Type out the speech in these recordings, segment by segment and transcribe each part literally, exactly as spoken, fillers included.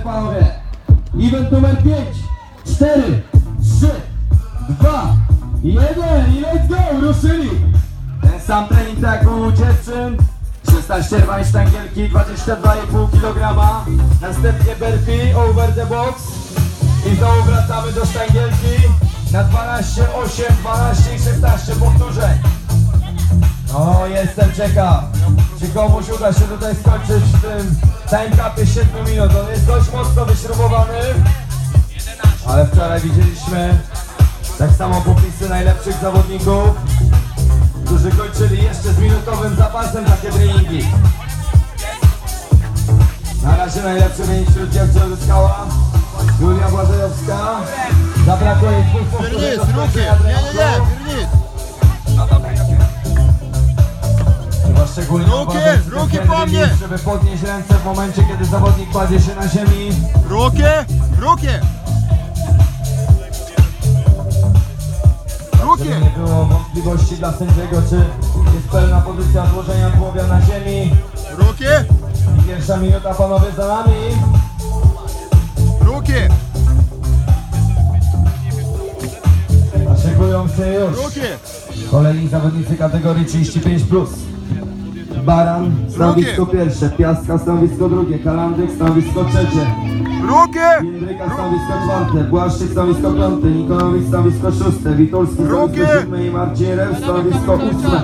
panowie. Event numer pięć, cztery, trzy, dwa, jeden i let's go, ruszyli. Ten sam trening tak jak u dziewczyn. szesnaście rwań sztangielki, dwadzieścia dwa i pół kilograma. Następnie burpee over the box. I znowu wracamy do sztangielki na dwanaście, osiem, dwanaście i szesnaście powtórzeń. O, jestem ciekaw, czy komuś uda się tutaj skończyć w tym timecapie siedmiu minut. On jest dość mocno wyśrubowany, ale wczoraj widzieliśmy tak samo popisy najlepszych zawodników, którzy kończyli jeszcze z minutowym zapasem takie treningi. Na razie najlepszy wynik wśród dziewczyn uzyskała Julia Błażejowska. Zabrakło jej dwóch powtórzeń do skończenia treningu. Trzeba szczególnie uważać, ruki po mnie! żeby podnieść ręce w momencie, kiedy zawodnik kładzie się na ziemi. Ruki, ruki! Ruki! Żeby nie było wątpliwości dla sędziego, czy jest pełna pozycja odłożenia tułowia na ziemi. Ruki! I pierwsza minuta, panowie, za nami. Ruki! A szykują się już Ruki! kolejni zawodnicy kategorii trzydzieści pięć plus. Baran, stanowisko pierwsze, Piastka, stanowisko drugie, Kalandyk, stanowisko trzecie, Ruki! Jędryka, stanowisko czwarte, Błaszczyk, stanowisko piąte, Nikonowicz, stanowisko szóste, Witulski, stanowisko siódme i Marcin Rew, stanowisko ósme.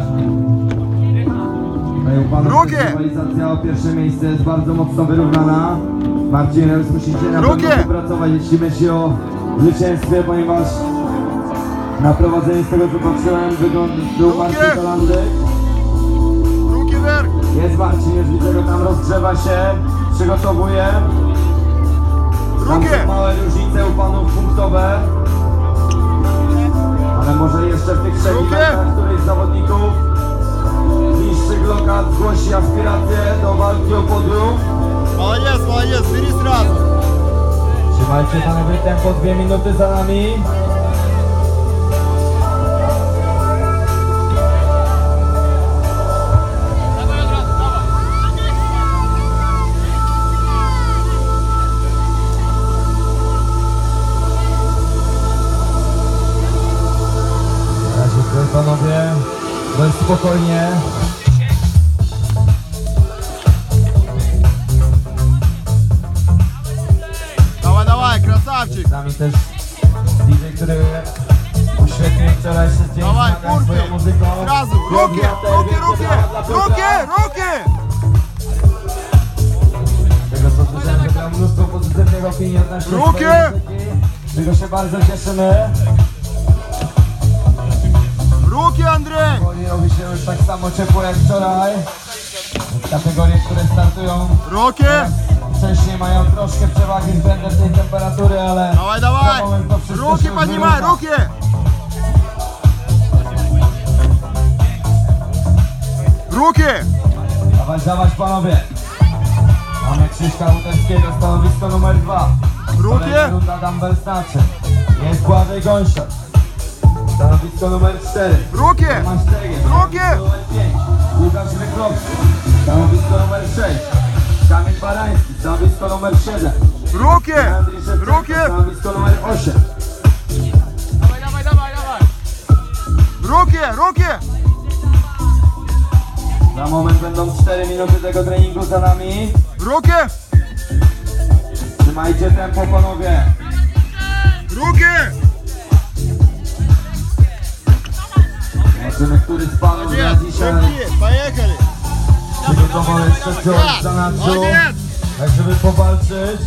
Tutaj u panów Ruki! rywalizacja o pierwsze miejsce jest bardzo mocno wyrównana. Marcin Rew, musicie na Ruki! pewno współpracować, jeśli myśli o zwycięstwie, ponieważ na prowadzeniu z tego co patrzyłem wyglądał Marcin Kalandyk. Jest Marcin, już widzę go tam, rozgrzewa się, przygotowuje. Tam są małe różnice u panów punktowe. Ale może jeszcze w tych trzech eventach któryś z zawodników niższych lokat zgłosi aspirację do walki o podium. Молодец, молодец, бери сразу. Trzymajcie panowie tempo, dwie minuty za nami. Panowie, dość spokojnie. Dawaj, dawaj, красавчик. Z nami też D J, który uświetnił wczorajszy dzień Dawaj, zmagań swoją kurki, muzyką. сразу, руки, руки, руки, руки, руки. Tego co słyszałem, że miał mnóstwo pozytywnych opinii odnośnie Ruki! swojej muzyki. Czego się bardzo cieszymy. Руки, Андрей. Powoli robi się już tak samo ciepło jak wczoraj. Kategorie, które startują Руки. wcześniej mają troszkę przewagi względem tej temperatury, ale Давай, давай. za moment to wszystko Руки się поднимай, wyrówna. руки. Руки. Dawać, dawać panowie. Mamy Krzyśka Łutewskiego, stanowisko numer dwa. Ruki. Kolejna runda dumbbell snatchy. Jest Błażej Gąsior. Stanowisko numer cztery. Ruki. Tomasz Cegiel. Ruki. Stanowisko numer pięć. Łukasz Rychlowski. Stanowisko numer sześć. Kamil Barański. Stanowisko numer siedem. Руки. Andrzej Szewczyk. Руки. Stanowisko numer osiem. Давай, давай, давай, давай. Руки, руки. Za moment będą cztery minuty tego treningu za nami. Руки. Trzymajcie tempo panowie. Руки. Zobaczymy, który z panów Молодец, na dzisiaj руки, поехали. przygotował jeszcze coś za nadzu, Молодец. tak żeby powalczyć.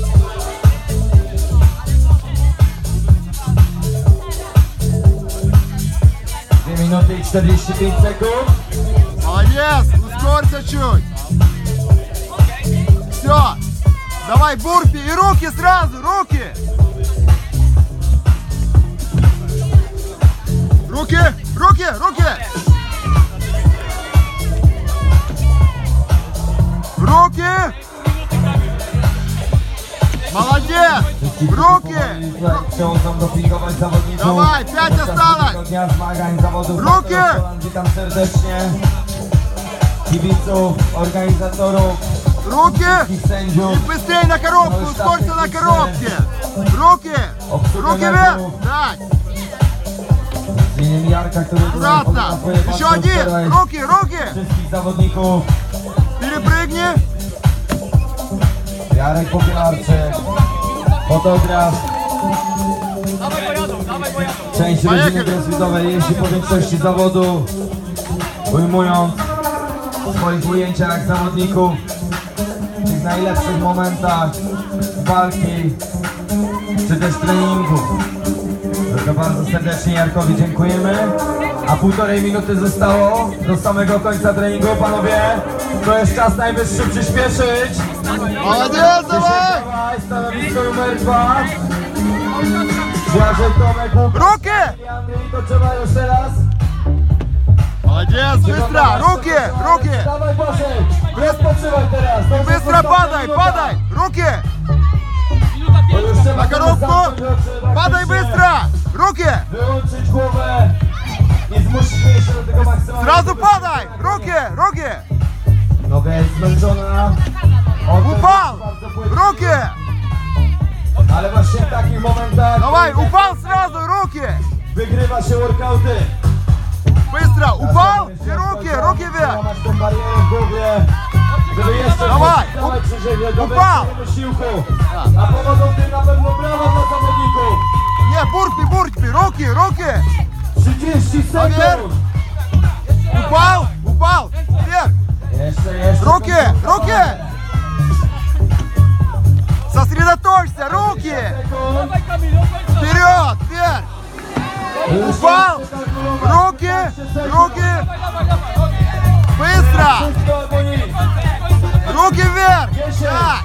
dwie minuty i czterdzieści pięć sekund. Молодец, ускорься чуть. Все. Давай бурпи и руки сразу, руки. Руки, руки, руки. Руки. Молодец. Руки. Chcą tam dopingować zawodników. Dawaj, pięć podczas dnia zmagań zawodów. Ruki. Witam serdecznie kibiców, organizatorów. Руки. wszystkich sędziów. И быстрее на коробку, ускорься на коробке. Руки. Руки вверх. Так. Z imieniem Jarka, który Аккуратно. Еще один. Руки, руки. wszystkich zawodników. Перепрыгни. Jarek Popielarczyk, fotograf. Część rodziny crossfitowej jeździ po większości zawodu, ujmując w swoich ujęciach zawodników w tych najlepszych momentach walki czy też treningu. Bardzo, bardzo serdecznie Jarkowi dziękujemy. A półtorej minuty zostało do samego końca treningu, panowie. To jest czas najwyższy przyspieszyć. Молодец, давай. Dawaj, stanowisko numer dwa. Błażej Tomek Łukasz. Руки. Andrzej, to trzeba jeszcze raz. Молодец, быстро. Руки, руки. Dawaj Błażej, rozpoczywaj teraz. To już Быстро ostatnia падай, minuta. падай. Руки. To już trzeba На коробку. zamknąć oczy, Падай praktycznie быстро. Руки. wyłączyć głowę i zmusić mnie się do tego maksymalnie. Сразу падай. Руки, руки. Noga jest zmęczona. Oddech Упал. jest bardzo płytki. Руки. Ale właśnie w takich momentach Давай, упал сразу, руки. wygrywa się workouty. Bыстро, упал и руки, руки вверх. Złamać tą barierę w głowie, żeby jeszcze Dawaj, dawać trzeźwie do upał. większego wysiłku. A pomogą tym na pewno brawa dla zawodników. Не, бурпи, бурпи, руки, руки. trzydzieści sekund. Упал, упал. Вверх. Jeszcze, jeszcze. Руки, руки. Сосредоточься, руки. Sekund. Вперед, вверх. Упал. Руки, руки. Быстро. Wszystko albo nic. Руки вверх. Так.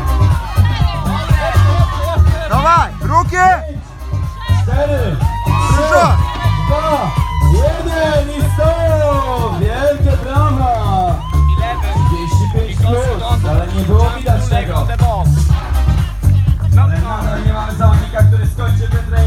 Давай, руки. cztery, Хорошо. dwa, jeden i stop! Wielkie brawa! trzydzieści pięć plus, ale nie było widać tego. Ale nadal nie mamy zawodnika, który skończy ten trening.